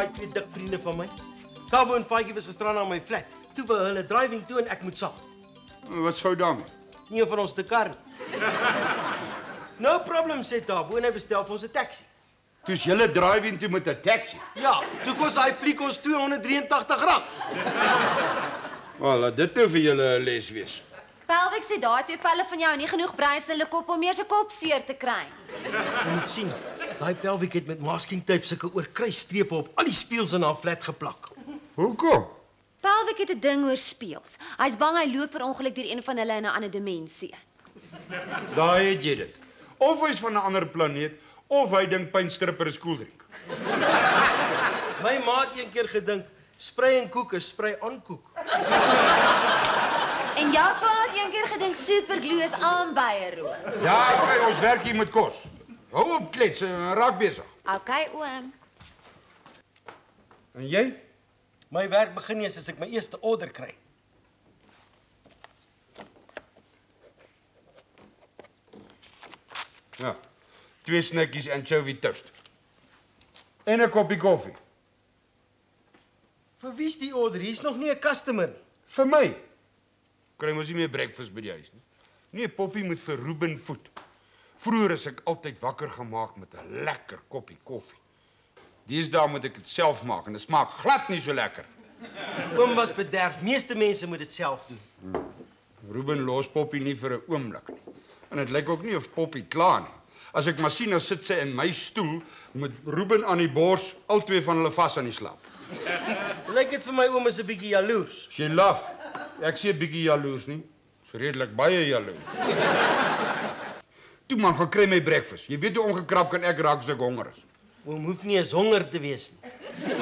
daai twee dik vriende van my. Tabo en Faitjie was gisteraan aan my flat. Toe wou hulle driving toe en ek moet saam. Wat sou daarmee? Nie van ons te kar nie. No problem, sê Tabo en hy bestel vir ons 'n taxi. Toe's julle driving toe met 'n taxi. Ja, toe kos hy fliek ons R283. Wel, laat dit nou vir julle 'n les wees. Pelwik sê daai twee pelle van jou nie genoeg bruis in hulle kop om meer se kop seer te kry. Jy moet sien, daai Pelwik het met masking tape sulke oorkruisstrepe op al die speels in haar flat geplak. Hoekom? Pelwik het 'n ding oor speels. Hy's bang hy loop per ongeluk deur een van hulle in 'n ander dimensie. Daar het jy dit. Of hy's van 'n ander planeet, of hy dink pynstripper is koeldrink. My ma het een keer gedink, sprei en koek is sprei aan koek. En jou pa het een keer gedink superglue is aanbye rook. Ja, okay, ons werk hier met kos. Hou op klets en raak besig. Okay, oom. En jy? My werk begin nie as ek my eerste order kry. Ja. 2 snackies anchovy toast. En 'n koppie koffie. Vir wie's die order? Hier's nog nie 'n customer nie. Vir my. Kry mos nie meer breakfast by die huis nie. Nee, Poppy moet vir Ruben voed. Vroeger is ek altyd wakker gemaak met 'n lekker koppie koffie. Deesdae moet ek dit self maak en dit smaak glad nie so lekker. Oom was bederf. Meeste mense moet dit self doen. Ruben los Poppy nie vir 'n oomblik nie. En dit lyk ook nie of Poppy klaar nie. As ek maar sien, dan sit sy in my stoel met Ruben aan die bors, al twee van hulle vas aan die slaap. Lyk dit vir my oom is 'n bietjie jaloers. Sy laf. Ek sê 'n bietjie jaloers nie. Dis redelik baie jaloers. Toe man, gaan kry my breakfast. Jy weet hoe ongekrap kan ek raak as ek honger is. Oom hoef nie eens honger te wees nie.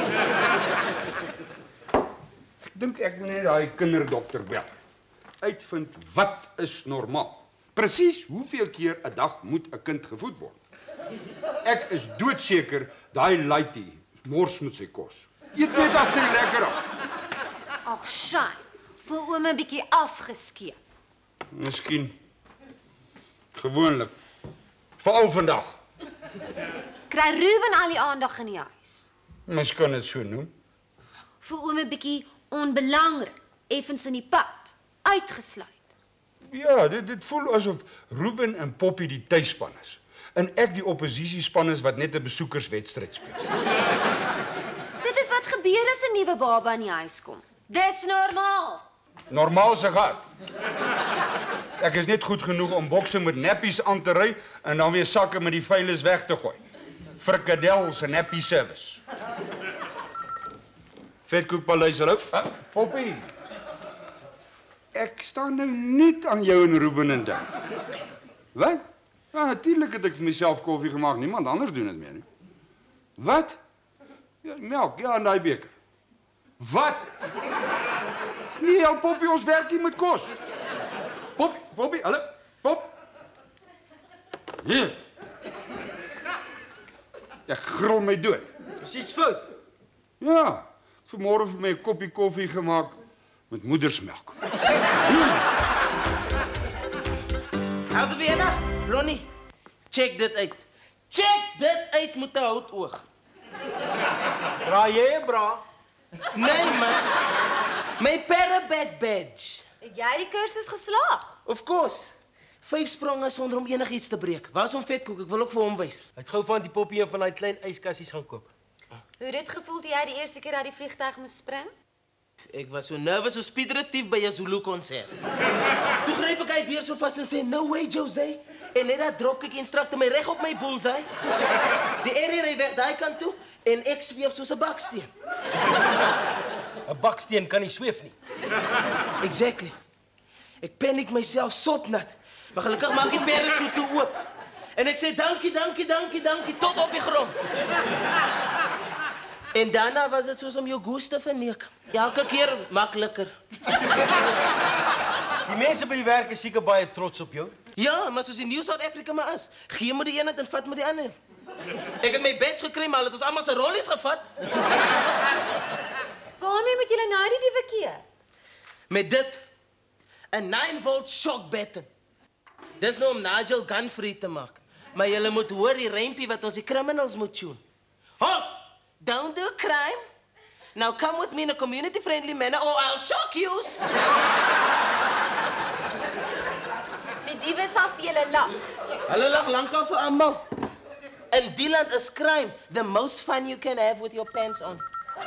Ek dink ek moet net daai kinderdokter bel. Uitvind wat is normaal. Presies hoeveel keer 'n dag moet 'n kind gevoed word. Ek is doodseker daai laaitie mors met sy kos. Eet net agter die lekker af. Ag, Shai. Voel oom 'n bietjie afgeskeep. Miskien. Gewoonlik. Veral vandag. Kry Ruben al die aandag in die huis? Mens kan dit so noem. Voel oom 'n bietjie onbelangrik, effens in die pad, uitgesluit. Ja, dit voel asof Ruben en Poppy die tuisspan is. En ek die oppositiespan is wat net 'n besoekerswedstryd speel. Dit is wat gebeur as 'n nuwe baba in die huis kom. Dis normaal. Normaal se gat. Ek is net goed genoeg om bokse met nappies aan te ry en dan weer sakke met die vuiles weg te gooi. Frikadel se nappie service. Vetkoekpaleis, hallo. Poppy. Ek staan nou net aan jou en Ruben en dink. Wat? Ja, natuurlik het ek vir myself koffie gemaak. Niemand anders doen dit meer nie. Wat? Ja, melk, ja, in daai beker. Wat? Nee, al Poppy, ons werk hier met kos. Poppy, hallo. Pop. Hier. Ek grol my dood. Is iets fout? Ja, vanmôre vir my 'n koppie koffie gemaak met moedersmelk. Alsviena, Lonnie, check dit uit. Check dit uit met 'n houtoog. Dra jy 'n bra? Nee man. My parabet badge. Het jy die kursus geslaag? Of course. 5 spronge sonder om enigiets te breek. Waar is hom vetkoek? Ek wil ook vir hom wys. Hy het gou van die Poppy een van daai klein yskassies gaan koop. Hoe het dit gevoel toe jy die eerste keer uit die vliegtuig moes spring? Ek was so nervous so speedretief by 'n Zulu konsert. Toe gryp ek uit deur so vas en sê, "No way, Jose." En net dat dropkick instructe my reg op my bullseye. Die area ry weg daai kant toe en ek sweef soos 'n baksteen. 'n Baksteen kan nie sweef nie. Exactly. Ek paniek myself sotnat. Maar gelukkig maak die parachute toe oop. En ek sê dankie tot op die grond. En daarna was dit soos om jou goes te verneek. Elke keer makliker. Die mense by die werk is seker baie trots op jou. Ja, maar soos die New South Africa maar is. Gee moet die een en vat met die ander. Ek het my badge gekry, maar het ons almal se rollies gevat. Waarmee moet julle nou die diewe keer? Met dit. 'n 9-volt shock button. Dis nou om Nigel gun-free te maak. Maar julle moet hoor die rympie wat ons die criminals moet tune. Halt! Don't do crime. Now come with me in a community-friendly manner or I'll shock you. Die diewe sal vir julle lag. Hulle lag lankal vir almal. In die land is crime the most fun you can have with your pants on.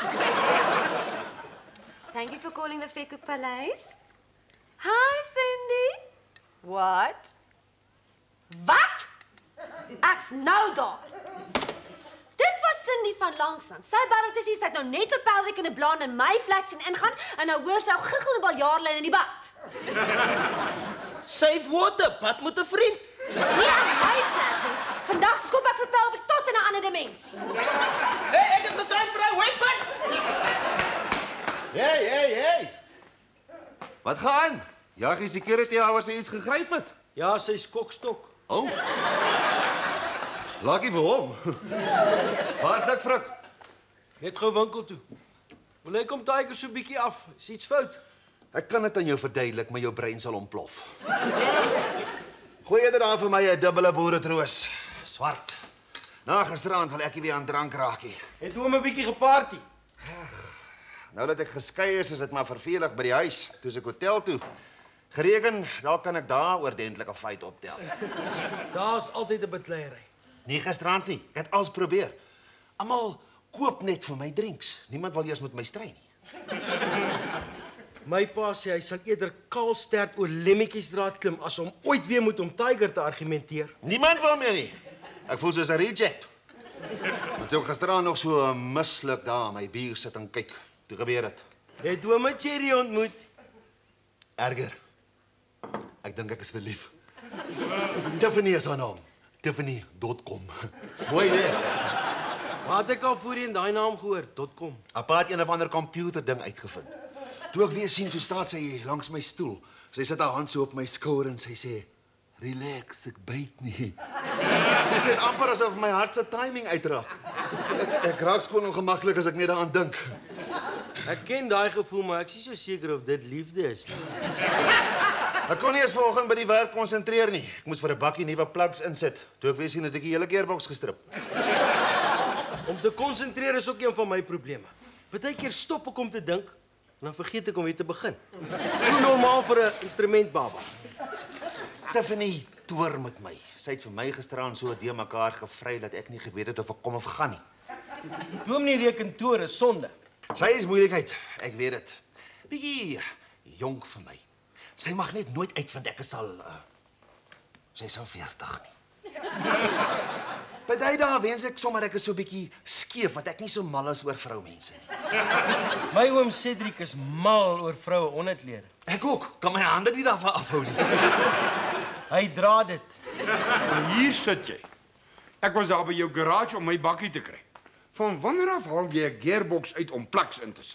Thank you for calling the Vetkoek Paleis. Hi, Cindy. What? Wat? Ek's nou daar. Dit was Cindy van Langsaan. Sy bel het sy het nou net op Pelwick in 'n blaan in my flat sien ingaan en nou hoor sy ou giggel 'n baljaarlyn in die bad. Save water, bad met 'n vriend. Nie aan my flat nie. Vandag skop ek vir Pelwick tot in 'n ander dimensie. Hey, ek het gesign vir hy weapon. Hey. Wat gaan? Jag die security hours iets gegryp het. Ja, sy skokstok. Oh. Lucky vir hom. Waar's dit, Frik? Net gou winkel toe. Wil hy kom Tiger so bietjie af? Is iets fout? Ek kan dit aan jou verduidelik, maar jou brein sal ontplof. Gooi eerder aan vir my 'n dubbele boeretroos. Swart. Na gisteraand wil ek nie weer aan drank raak nie. Het oom 'n bietjie geparty. Nou dat ek geskei is dit maar vervelig by die huis. Toe ek hotel toe. Gereken, dalk kan ek daar oordentlik 'n fight optel. Daar's altyd 'n betleierery. Nie gisterand nie. Ek het alles probeer. Almal koop net vir my drinks. Niemand wil eers met my stry nie. My pa sê hy sal eerder kaalstert oor lemmetjiesdraad klim as om ooit weer met hom Tiger te argumenteer. Niemand wil meer nie. Ek voel soos 'n reject. Want toe ek gisteraan nog so misluk daar aan my bier sit en kyk. Toe gebeur dit. Jy het oom Cherry ontmoet. Erger. Ek dink ek is verlief. Tiffany is haar naam. Tiffany.com. Mooi nee. Waar het ek al voorheen daai naam gehoor? .com. Apart een of ander computer ding uitgevind. Toe ek weer sien hoe staan sy langs my stoel. Sy sit haar hand so op my skouer en sy sê, "Relax, ek byt nie." Dis net amper asof my hart se timing uitraak. Ek raak skoon ongemaklik as ek net daaraan dink. Ek ken daai gevoel, maar ek is nie so seker of dit liefde is nie. Ek kon nie eens vanoggend by die werk konsentreer nie. Ek moes vir 'n bakkie nuwe plugs insit. Toe ek weer sien het ek die hele gearbox gestrip. Om te konsentreer is ook een van my probleme. Partykeer stop ek om te dink en dan vergeet ek om weer te begin. Hoe normaal vir 'n instrumentbaba. Tiffany toer met my. Sy het vir my gisteraan so de mekaar gevry dat ek nie geweet het of ek kom of gaan nie. Dominee rekentoor is sonde. Sy is moeilikheid, ek weet dit. Bietjie jonk vir my. Sy mag net nooit uitvind ek is al sy is al 40 nie. By daai dae wens ek sommer ek is so bietjie skeef wat ek nie so mal is oor vroumense nie. My oom Cedric is mal oor vroue onderklere. Ek ook, kan my hande nie daarvan afhou nie. Hy dra dit. Hier sit jy. Ek was daar by jou garage om my bakkie te kry. Van wanneer af haal jy 'n gearbox uit om plugs in te sit?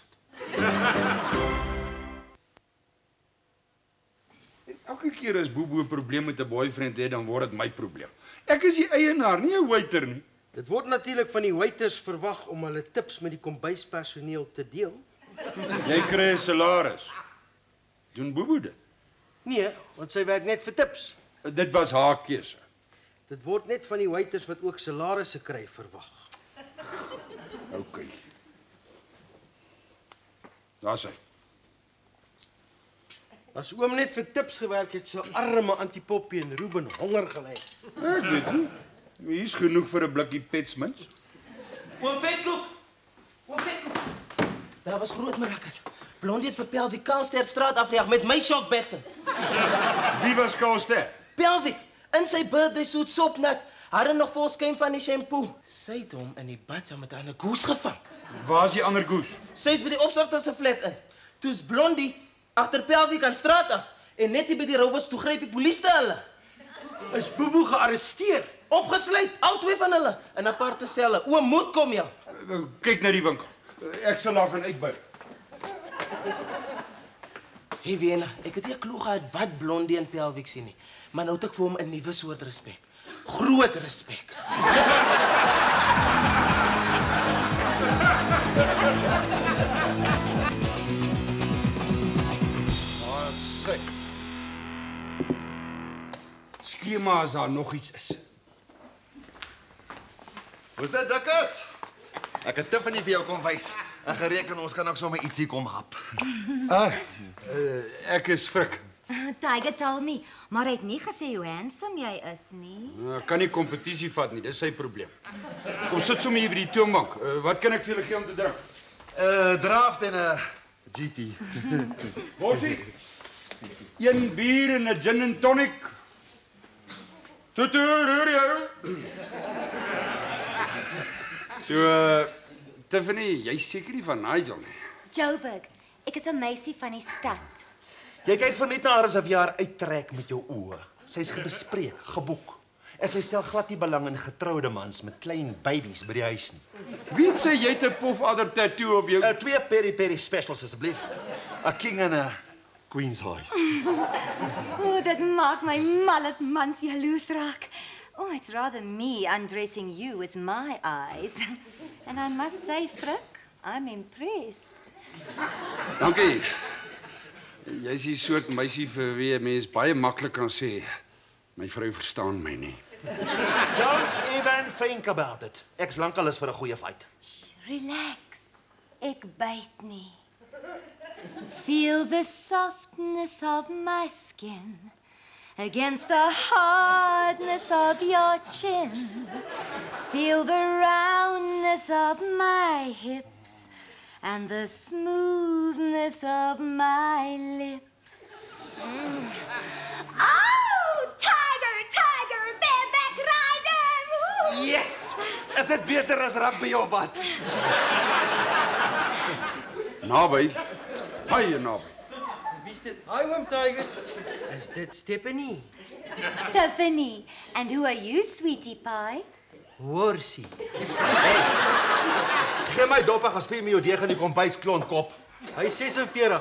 Elke keer as Bobo 'n probleem met 'n boyfriend het, dan word dit my probleem. Ek is die eienaar, nie 'n waiter nie. Dit word natuurlik van die waiters verwag om hulle tips met die kombuispersoneel te deel. Jy kry 'n salaris. Doen Bobo dit? Nee, want sy werk net vir tips. Dit was haar keuse. Dit word net van die waiters wat ook salarisse kry verwag. OK. Daar's hy. As oom net vir tips gewerk het, sou arme Antipoppie en Ruben honger gelei. Ek weet nie. Hier's genoeg vir 'n blikkie Petsmans. Oom Vetkoek. Oom Vetkoek. Daar was groot mirakkels. Blondie het vir Pelwick Kaalstertstraat afgejaag met my shockbetten. Wie was Kaalster? Pelwick, in sy birthday suit sopnat, hadden nog vol skyn van die shampoo. Sy het hom in die bad saam met 'n goes gevang. Waar is die ander goes? Sy is by die opsigter se flat in. Toe's Blondie agter Pelwick aan straat af en net hier by die robots toe gryp die polisie hulle. Is Bobo gearresteer? Opgesluit, al twee van hulle in aparte selle. Oom moet kom ja. Kyk na die winkel. Ek sal daar gaan uitbuy. Hey Wena, ek het nie 'n klou gehad wat Blondie en Pelwick sien nie, maar nou het ek vir hom 'n nuwe soort respek. Groot respek. Sê. Skree maar as daar nog iets is. Hoe is dit, Dikkus? Ek het Tiffany vir jou kom wys. En gereken ons kan ook sommer ietsie kom hap. Ek is Frik. Tiger told me, maar hy het nie gesê hoe handsome jy is nie. Ek kan nie kompetisie vat nie, dis sy probleem. Kom sit sommer hier by die toonbank. Wat kan ek vir julle gee om te drink? Draft en 'n GT. Bossie. 1 bier en 'n gin and tonic. Tot hoor jou. So, Tiffany, jy's seker nie van Nigel nie. Joburg, ek is 'n meisie van die stad. Jy kyk vir net na haar asof jy haar uittrek met jou oë. Sy's gebespreek, geboek. En sy stel glad nie belang in getroude mans met klein babies by die huis nie. Wie sê jy het 'n pofadder tattoo op jou? 2 peri-peri specials asseblief. 'n King en 'n Queen's Eyes. Oh, dit maak my malles mans jaloers raak. Oh, it's rather me undressing you with my eyes. And I must say, Frik, I'm impressed. Dankie. Jy's die soort meisie vir wie 'n mens baie maklik kan sê, my vrou verstaan my nie. Don't even think about it. Ek's lankal is vir 'n goeie fight. Relax, ek byt nie. Feel the softness of my skin against the hardness of your chin. Feel the roundness of my hips and the smoothness of my lips. Oh, tiger, tiger, bareback rider! Ooh. Yes! Is dit beter as rugby of wat? Naby. Baie naby. Wie's dit? Hi, oom Tiger. Is dit Stephanie? Tiffany, and who are you, sweetie pie? Horsie. Gee my dop en gaan speel met jou deeg in die kombuis klontkop. Hy's 46.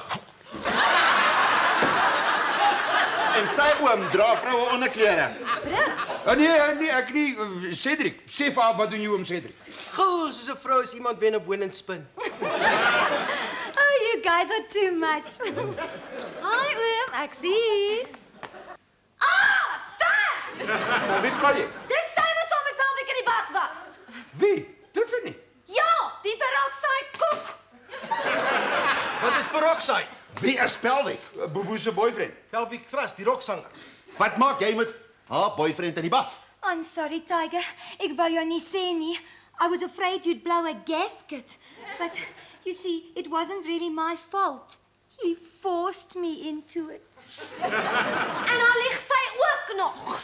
En sy oom dra vroue onderklere. Nee, ek nie. Cedric, sê vir haar wat doen jy oom Cedric? Gil, soos 'n vrou as iemand wen op boon en spin. Oh, you guys are too much. Hi, oom, ek sien. Ah, daar! Van wie praat jy? Dis sy wat saam met Pelwick in die bad was. Wie? Tiffany. Ja, die peroxide koek. Wat is peroxide? Wie is Pelwick? Bobo se boyfriend. Pelvic thrust, die rocksanger. Wat maak jy met haar boyfriend in die bad? I'm sorry, Tiger. Ek wou jou nie sê nie. I was afraid you'd blow a gasket. But, you see, it wasn't really my fault. He forced me into it. En dan lig sy ook nog.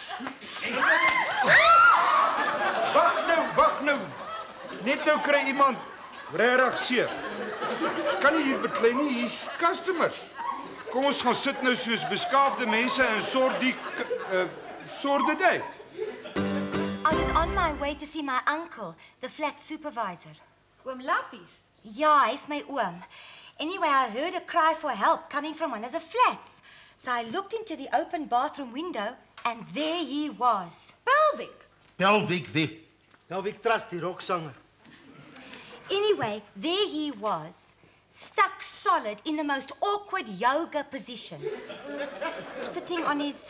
Wag nou. Net nou kry iemand regtig seer. Ons kan nie hier beklei nie, hier's customers. Kom ons gaan sit nou soos beskaafde mense en sort dit uit. I was on my way to see my uncle, the flat supervisor. Oom Lappies. Ja, hy's my oom. Anyway, I heard a cry for help coming from one of the flats. So I looked into the open bathroom window, and there he was. Pelwick. Pelwick wie? Pelvic thrust, die rocksanger. Anyway, there he was, stuck solid in the most awkward yoga position. Sitting on his...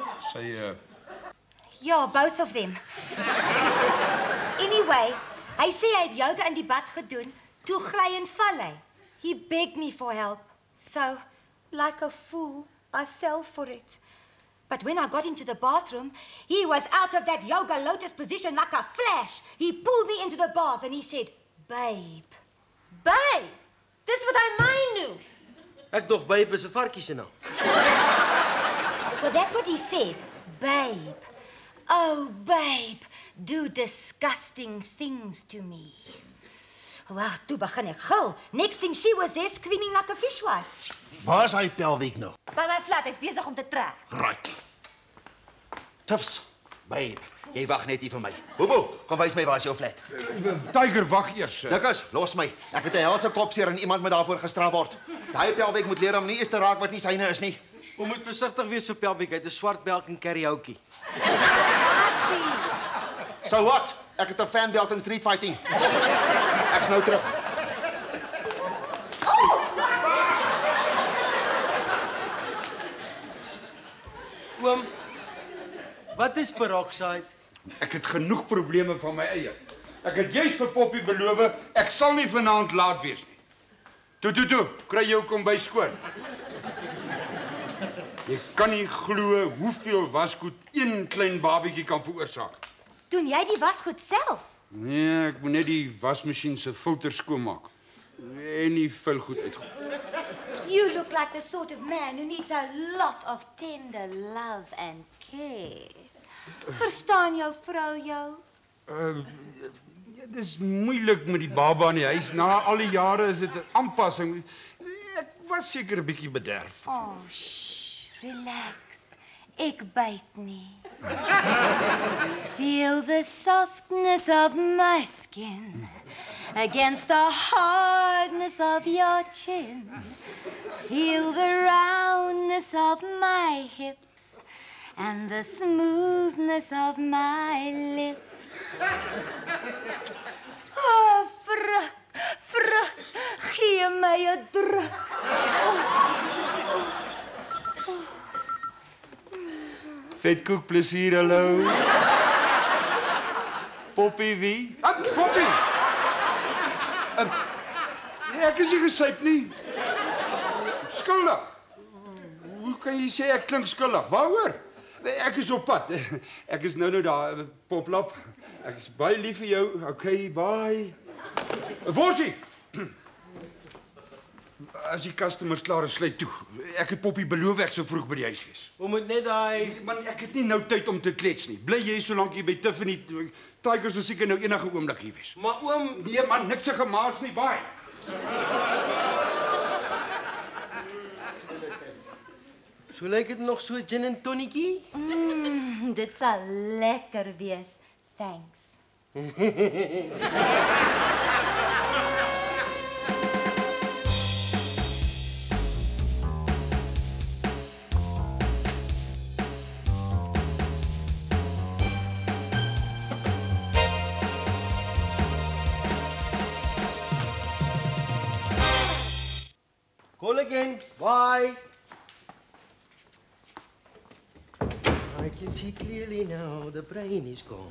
Ja, both of them. Anyway, hy sê hy het yoga in die bad gedoen, toe gly en val hy. He begged me for help. So, like a fool, I fell for it. But when I got into the bathroom, he was out of that yoga lotus position like a flash. He pulled me into the bath and he said, "Babe." Babe. Dis wat hy my noem. Ek dog babe is 'n varkie se naam. Well, that's what he said. Babe. Oh, babe, do disgusting things to me. Well, toe begin ek gil. Next thing she was there screaming like a fishwife. Waar is hy Pelwick nou? By my flat, hy's besig om te trek. Right. Tiffs, babe, jy wag net hier vir my. Bobo, kom wys my waar is jou flat. Tiger, wag eers. Nikus, los my. Ek het 'n helse kopseer en iemand moet daarvoor gestraf word. Daai Pelwick moet leer om nie eens te raak wat nie syne is nie. Ons moet versigtig wees vir Pelvic, hy het 'n swart belk en karaoke. So what? Ek het 'n fan belt in street fighting. Ek's nou terug. Oom, wat is peroxide? Ek het genoeg probleme van my eie. Ek het juis vir Poppy beloof, ek sal nie vanaand laat wees nie. Toe, kry jou kombuis skoon. Jy kan nie glo hoeveel wasgoed een klein babietjie kan veroorsaak. Doen jy die wasgoed self? Nee, ek moet net die wasmasjien se filter skoonmaak en die vuil goed uitgooi. You look like the sort of man who needs a lot of tender love and care. Verstaan jou vrou jou? Dit is moeilik met die baba in die huis. Na al die jare is dit 'n aanpassing. Ek was seker 'n bietjie bederf. Oh, shh, relax. Ek byt nie. Feel the softness of my skin against the hardness of your chin. Feel the roundness of my hips and the smoothness of my lips. Oh, vrug, gee my 'n druk. Vetkoek plesier, hallo. Poppy wie? Poppy! Ek is nie gesyp nie. Skuldig. Hoe kan jy sê ek klink skuldig? Waaroor? Ek is op pad. Ek is nou daar, Poplap. Ek is baie lief vir jou. Okay, bye. Worsie! As die customers klaar is, sluit toe. Ek het Poppy beloof ek sou vroeg by die huis wees. Ons moet net daai... Man, ek het nie nou tyd om te klets nie. Bly jy solank jy by Tiffany... Tiger sal seker nou enige oomblik hier wees. Maar oom... Nee man, niks se gemaas nie, baie. So lyk dit nog so gin en tonietjie? Dit sal lekker wees. Thanks. Call again. Bye. I can see clearly now the brain is gone.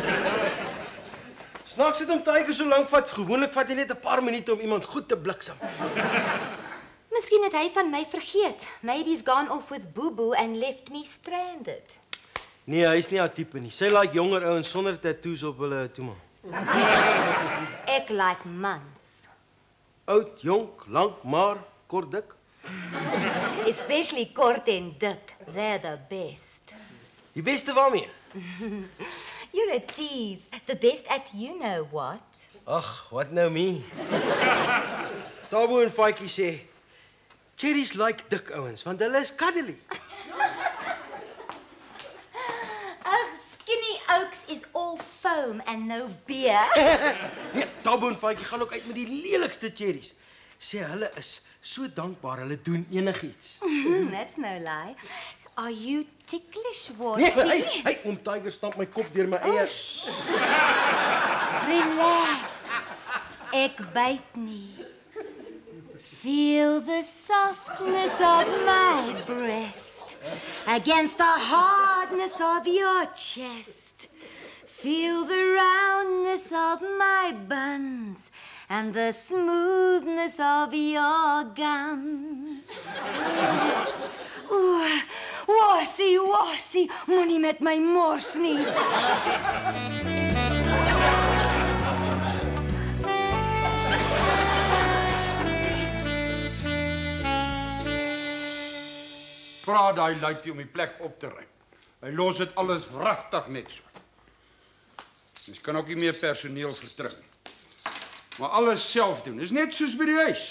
Snaaks het om Tiger so lank vat. Gewoonlik vat hy net 'n paar minute om iemand goed te bliksem. Miskien het hy van my vergeet. Maybe he's gone off with Boo-Boo and left me stranded. Nee, hy's nie haar tipe nie. Sy like jonger ouens sonder tattoos op hulle toema. Ek like mans. Oud, jonk, lank, maar kort dik. Especially kort en dik. They're the best. Die beste waarmee? You're a tease. The best at you know what. Ag, wat nou me? Tabo en Faitjie sê, cherries like dik ouens, want hulle is cuddly. Skinny Oaks is all foam and no beer. Nee, Tabo en Faitjie gaan ook uit met die lelikste cherries. Sê hulle is so dankbaar, hulle doen enigiets. That's no lie. Are you ticklish, Nee, Worsie? hey, oom Tiger stamp my kop deur my eie. Relax. Ek byt nie. Feel the softness of my breast against the hardness of your chest. Feel the roundness of my buns and the smoothness of your gums. Ooh, Worsie, moenie met my mors nie. Vra daai luitie om die plek op te ruim. Hy los dit alles wragtig net so. Ons kan ook nie meer personeel vertrou nie. Maar alles self doen. Dis net soos by die huis.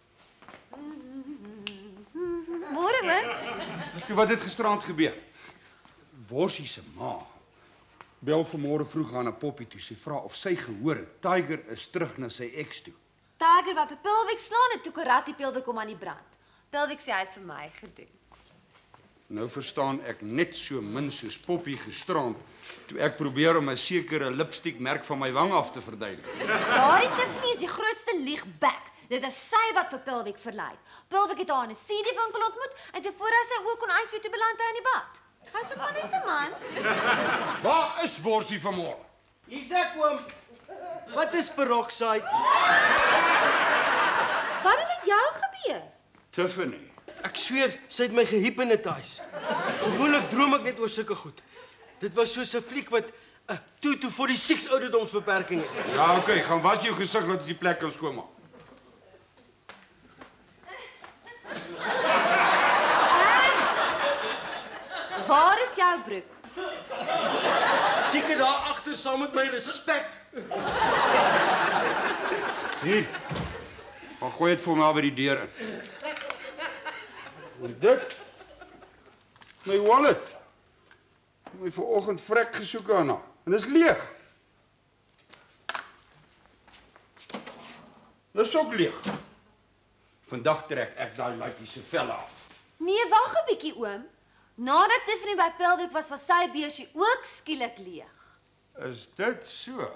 Môre hoor. Toe wat het gisterand gebeur? Worsie se ma bel vanmôre vroeg aan 'n Poppy toe. Sy vra of sy gehoor het Tiger is terug na sy ex toe. Tiger wat vir Pilwik slaan en toe karate Pilwik kom aan die brand. Pilwik sê hy het vir my gedoen. Nou verstaan ek net so min soos Poppy gisterand toe ek probeer om 'n sekere lipstiekmerk van my wang af te verduidelik. Daardie Tiffany is die grootste liegbek. Dit is sy wat vir Pilwik verlei. Pilwik het haar in 'n CD-winkel ontmoet en toe voor hy sy oë kon uitvee toe beland hy in die bad. Hy's ook maar net 'n man. Waar is Worsie vanmôre? Hier's ek oom. Wat is peroxide? Wat het met jou gebeur? Tiffany. Ek zweer, sy het my gehypnotise. Gewoonlik droom ek net oor sulke goed. Dit was soos 'n fliek wat 'n 2-46 ouderdomsbeperking het. Ja, oké, gaan was jou gesig laat ons die plek kan skoonmaak. Waar is jou broek? Seker daar agter saam met my respek. Hier. Maar gooi dit vir my by die deur in. En dit? My wallet. My vanoggend vrek gesoek daarna. En dis leeg. Dis ook leeg. Vandag trek ek daai laaitjie se velle af. Nee, wag 'n bietjie oom. Nadat Tiffany by Pilwick was sy beursie ook skielik leeg. Is dit so?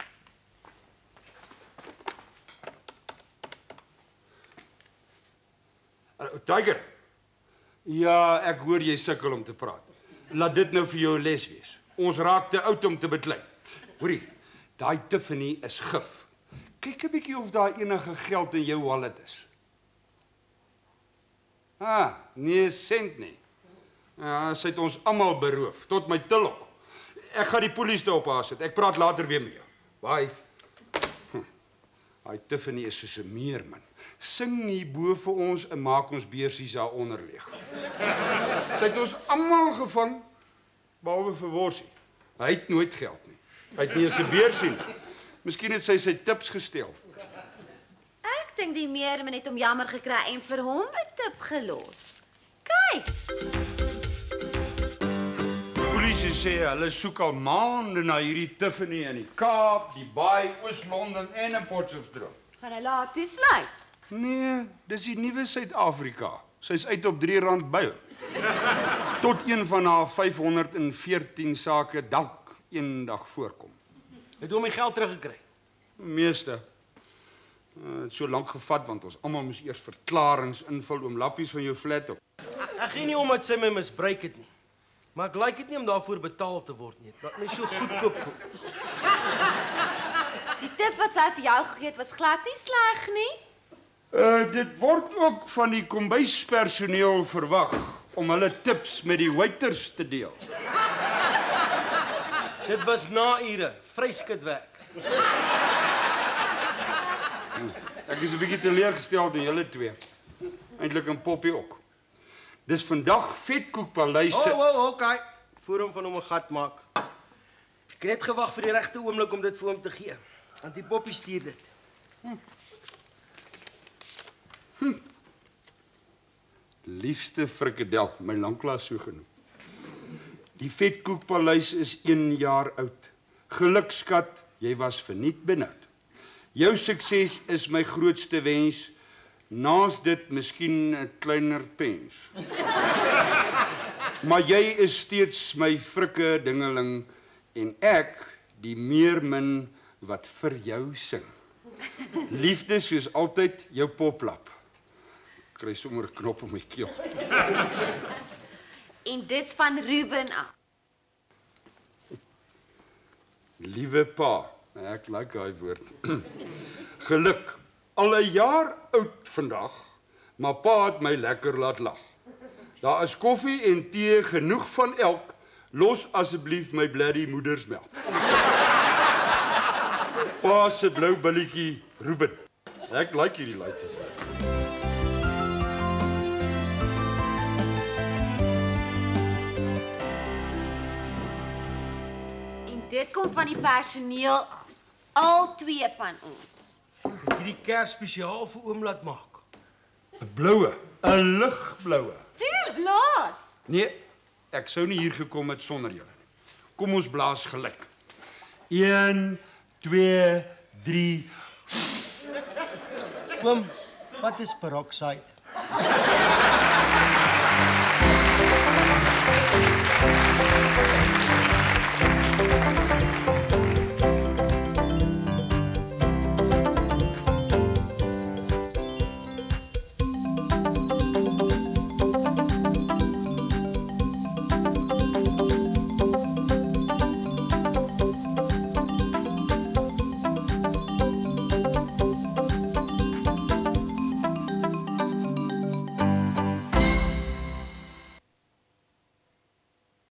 Tiger. Ja, ek hoor jy sukkel om te praat. Laat dit nou vir jou 'n les wees. Ons raak te oud om te beklei. Hoorie, daai Tiffany is gif. Kyk 'n bietjie of daar enige geld in jou wallet is. Ah, nee sent nie. Ja, sy het ons almal beroof, tot my tilok. Ek gaan die polisie te op haar sit. Ek praat later weer met jou. Bye. Daai Tiffany is soos 'n meermin. Sing hier bo vir ons en maak ons beursies daaronder leeg. Sy het ons almal gevang, behalwe vir Worsie. Hy het nooit geld nie. Hy het nie eens 'n beursie nie. Miskien het sy tips gesteel. Ek dink die meermin het hom jammer gekry en vir hom 'n tip gelos. Kyk. Polisie sê hulle soek al maande na hierdie Tiffany in die Kaap, die Baai, Oos-London en in Potchefstroom. Gaan hy laat toesluit? Nee, dis die nuwe Suid-Afrika. Sy's uit op R3 byl. Tot een van haar 514 sake dalk eendag voorkom. Het hom die geld teruggekry. Meeste. Het so lank gevat want ons almal moes eers verklaringe invul oom Lappies van jou flat op. Ek gee nie om dat sy my misbruik het nie. Maar ek like dit nie om daarvoor betaal te word nie. Dit laat my so goedkoop voel. Die tip wat sy vir jou gegee het was glad nie sleg nie. Dit word ook van die kombuispersoneel verwag om hulle tips met die waiters te deel. Dit was na ure, vryskutwerk. Ek is 'n bietjie teleurgesteld in julle twee. Eintlik 'n Poppie ook. Dis vandag Vetkoekpaleis se... Okay. Voor hom van hom 'n gat maak. Ek het net gewag vir die regte oomblik om dit vir hom te gee. Want die Poppie stuur dit. Liefste frikadel, my lanklaas so genoem. Die Vetkoekpaleis is 1 jaar oud. Geluk skat, jy was verniet benoud. Jou sukses is my grootste wens. Naas dit miskien 'n kleiner pens. Maar jy is steeds my frikke dingeling en ek die meermin wat vir jou sing. Liefde soos altyd jou poplap. Kry sommer 'n knop op my keel. En dis van Ruben af. Liewe pa, ek like daai woord. Geluk, al 'n jaar oud vandag, maar pa het my lekker laat lag. Daar is koffie en tee genoeg van elk. Los asseblief my bloody moedersmelk. Pa se blou billetjie Ruben. Ek like hierdie laaitjie. En dit kom van die personeel af. Al twee van ons. Hierdie kers spesiaal vir oom laat maak. 'n Bloue, 'n ligbloue. Toe blaas. Nee, ek sou nie hier gekom het sonder julle nie. Kom ons blaas gelyk. 1, 2, 3. Oom, wat is peroxide?